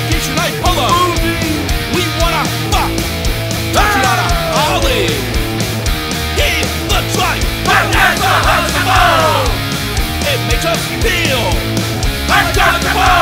Vacation night, pull up. We wanna fuck. Tatiana, Ollie. He looks like Vanessa Hustle! it makes us feel Uncomfortable!